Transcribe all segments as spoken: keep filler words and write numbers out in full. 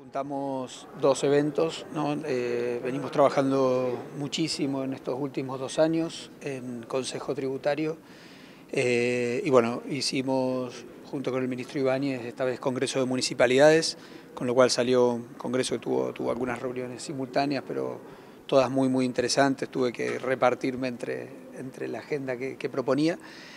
Presentamos dos eventos, ¿no? Eh, venimos trabajando muchísimo en estos últimos dos años en Consejo Tributario eh, y bueno, hicimos junto con el ministro Ibáñez esta vez Congreso de Municipalidades, con lo cual salió un congreso que tuvo, tuvo algunas reuniones simultáneas, pero todas muy muy interesantes, tuve que repartirme entre, entre la agenda que, que proponía.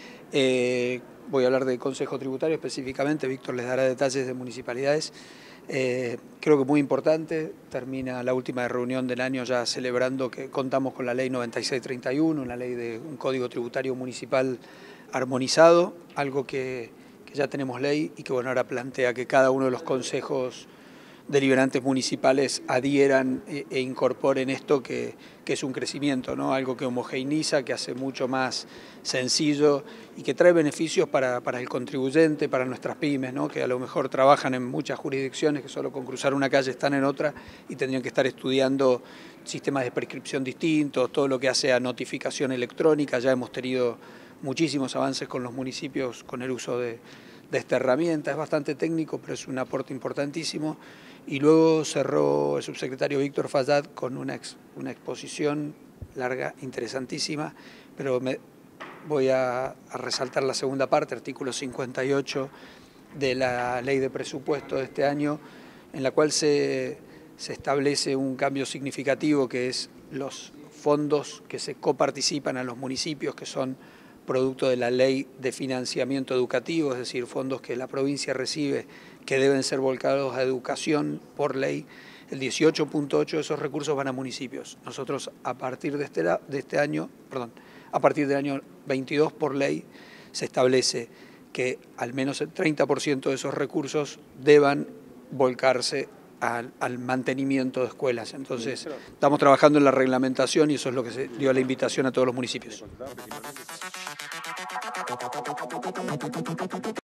Eh, voy a hablar de Consejo Tributario específicamente, Víctor les dará detalles de municipalidades. Eh, creo que muy importante, termina la última reunión del año ya celebrando que contamos con la ley noventa y seis treinta y uno, una ley de un código tributario municipal armonizado, algo que, que ya tenemos ley y que bueno, ahora plantea que cada uno de los consejos deliberantes municipales adhieran e, e incorporen esto que, que es un crecimiento, ¿no? Algo que homogeneiza, que hace mucho más sencillo y que trae beneficios para, para el contribuyente, para nuestras pymes, ¿no? Que a lo mejor trabajan en muchas jurisdicciones que solo con cruzar una calle están en otra y tendrían que estar estudiando sistemas de prescripción distintos, todo lo que hace a notificación electrónica. Ya hemos tenido muchísimos avances con los municipios con el uso de, de esta herramienta. Es bastante técnico, pero es un aporte importantísimo. Y luego cerró el subsecretario Víctor Fayad con una, ex, una exposición larga, interesantísima, pero me, voy a, a resaltar la segunda parte, artículo cincuenta y ocho de la ley de presupuesto de este año, en la cual se, se establece un cambio significativo que es los fondos que se coparticipan a los municipios, que son producto de la ley de financiamiento educativo, es decir, fondos que la provincia recibe que deben ser volcados a educación por ley. El dieciocho punto ocho de esos recursos van a municipios. Nosotros a partir de este, de este año, perdón, a partir del año veintidós por ley se establece que al menos el treinta por ciento de esos recursos deban volcarse al, al mantenimiento de escuelas. Entonces, estamos trabajando en la reglamentación y eso es lo que se dio la invitación a todos los municipios.